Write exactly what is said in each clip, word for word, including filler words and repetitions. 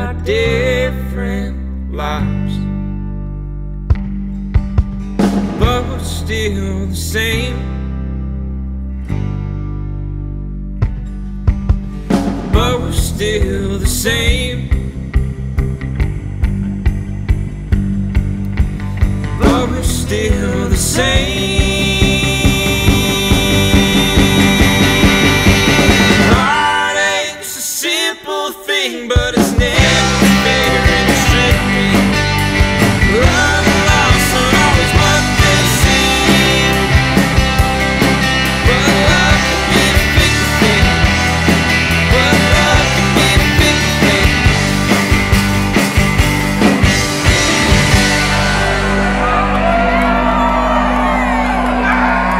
our different lives, but we're still the same. But we're still the same. But we're still the same. Heartache's a simple thing, but it's never fair and tricky. Love and loss are always what they seem, but love can be a fickle thing. But love can be a fickle thing.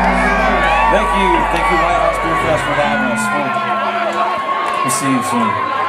Thank you, thank you Lighthouse Beer Fest for having us. We'll, we'll see you soon.